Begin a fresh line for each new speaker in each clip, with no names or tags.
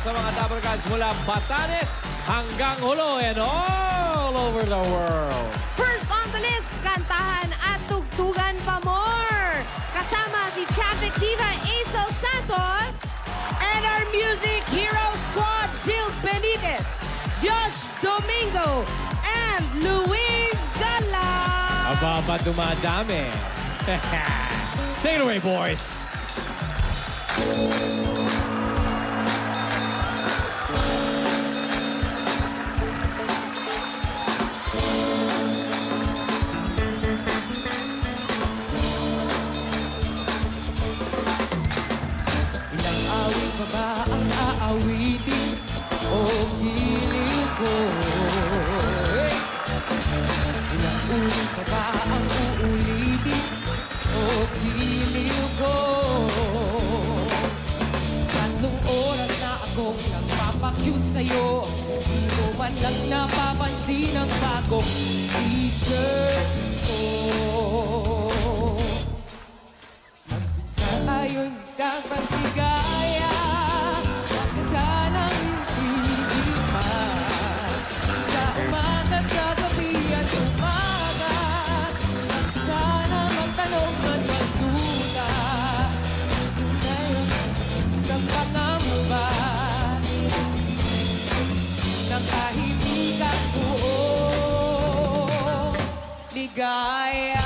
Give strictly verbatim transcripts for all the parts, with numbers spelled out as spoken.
sa mga Dabarkads mula Batanes hanggang Hulo and all over the world.
First on the list, kantahan at tugtugan pa more. Kasama si Traffic Diva Aisel Santos.
And our Music Hero Squad, Zil Benitez, Josh Domingo, and Luis Gala.
Aba ba dumadami? Take it away, boys.
Ilang awit pa ba ang aawitin o piling ko? Hey! Ilang ulit pa ba ang uulitin o piling ko? Tatlong oras na akong nagpapakyut sa'yo, di mo man lang napapansin ang bagong t-shirt ko. Ayon kang pagsigaya, sanang hindi man. Sa umaga, sa gabi at umaga, sana magtanong at magduda. Ngayon, ng pangamba, ng kahimikan buong ligaya.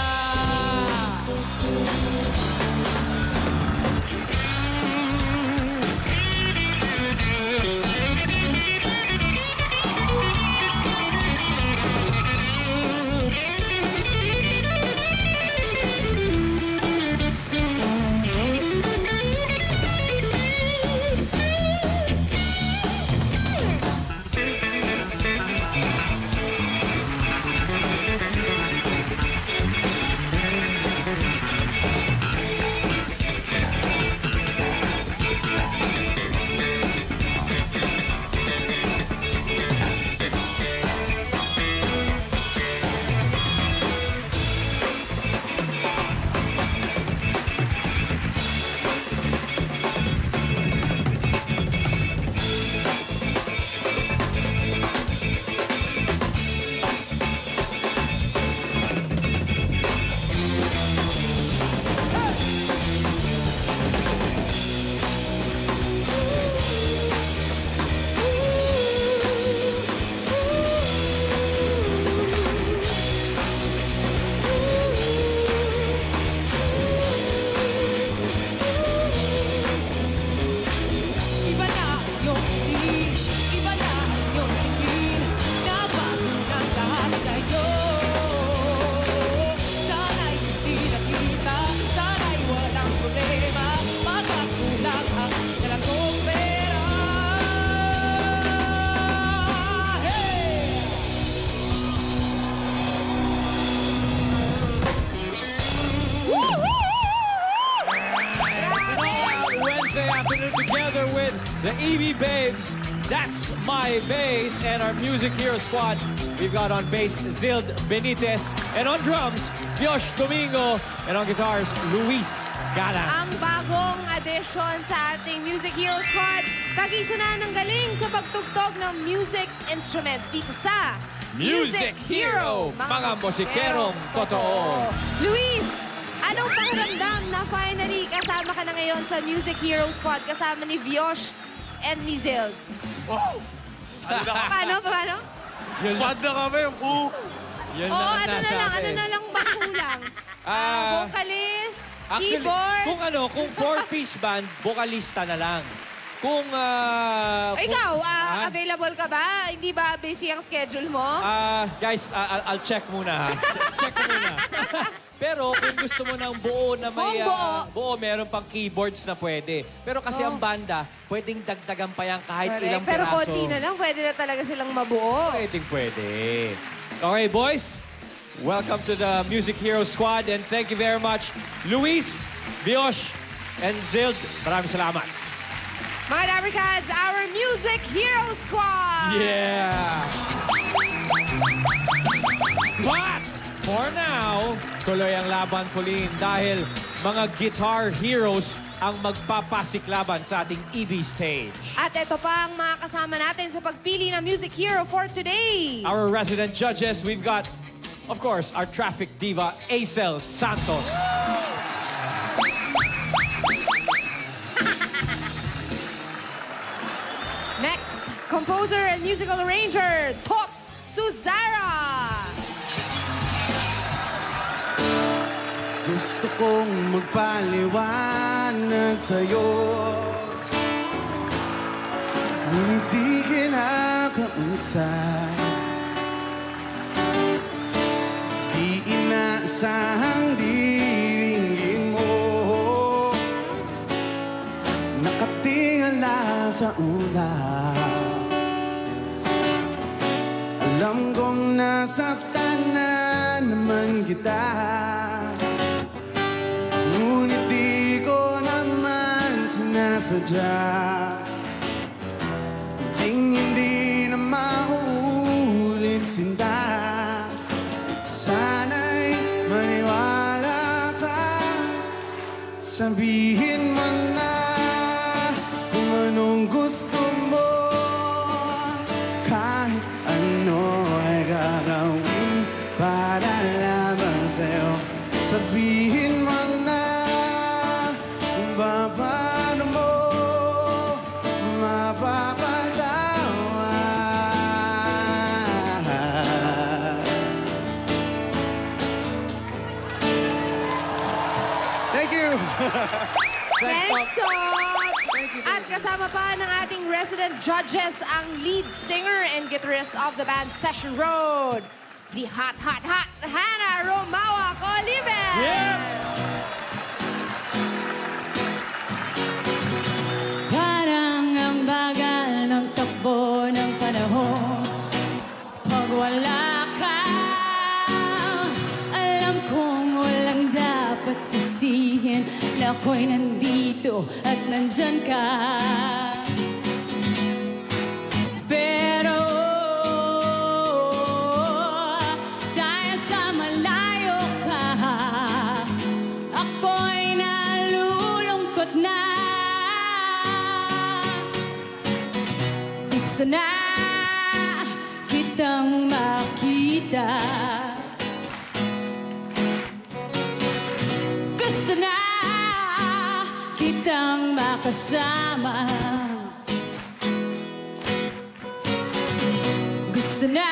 Together with the E B Babes, That's My Bass, and our Music Hero Squad. We've got on bass, Zild Benitez, and on drums, Josh Domingo, and on guitars, Luis Gala.
Ang bagong addition sa ating Music Hero Squad, tag-isa na ng galing sa pagtugtog ng music instruments dito sa
Music Hero, mga musikerong totoo.
Luis, anong pakiramdam na finally kasama ka na ngayon sa Music Hero Squad kasama ni Viosh and ni Zild?
Wow! Ano na
Paano? Paano?
Squad na kami. Uh.
Yan
Oo,
lang
ano
ang
na lang?
nasabi.
Ano na lang ba kulang?
Ah,
Ah, vocalist,
Actually,
keyboard.
kung ano, kung four-piece band, vokalista na lang. Kung, ah...
Ay,
kung-
ikaw, ah,
Ah?
available ka ba? Hindi ba busy ang schedule mo?
Ah, guys, ah, I'll, I'll check muna, ha? Check ko muna. Pero kung gusto mo ng buo na may...
Buong buo.
ah, buo, meron pang keyboards na pwede. Pero kasi
Oh.
ang banda, pwedeng dagdagan pa yan kahit
Correct.
ilang
Pero
piraso.
konti na lang, pwede na talaga silang mabuo.
Pwedeng pwede. Okay, boys. Welcome to the Music Hero Squad and thank you very much, Luis, Viosh, and Zild. Maraming salamat.
Mga Dabarkads, our Music Hero Squad!
Yeah! But, for now, tuloy ang laban, Colleen, dahil mga guitar heroes ang magpapasiklaban sa ating E B stage.
At ito pa ang mga kasama natin sa pagpili ng Music Hero for today.
Our resident judges, we've got, of course, our traffic diva, Acel Santos.
Next, composer and musical arranger, Top Suzara.
Gusto kong magpaliwanag sa'yo, ngunit di kinakausap. Di inaasahang diringgin mo, nakatingala sa ulap. Alam kong nasaktan na naman kita, ngunit di ko naman sinasadya. Hinding hindi na mauulit sinta, sana'y maniwala ka. Sabihin mo na kung anong gusto mo, kahit ano ay gagawin para lamang sa'yo. Sabihin mo na kung paano mo mapapatawa. Thank you!
Thanks, Top! At kasama pa ng ating resident judges ang lead singer and guitarist of the band Session Road, the hot, hot, hot Hannah Romawa Oliver!
Parang ang bagal ng takbo ng panahon. Pag wala ka, alam kong walang dapat sisihin na ako'y nandito at nandyan ka. Pero dahil sa malayo ka, ako'y nalulungkot na. Gusto na kitang makita, gusto na kitang makasama, gusto na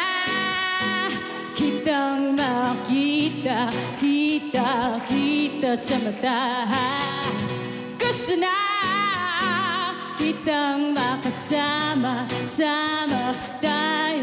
kitang makita, kita, kita sa mata. Gusto na kitang makasama, sama tayo.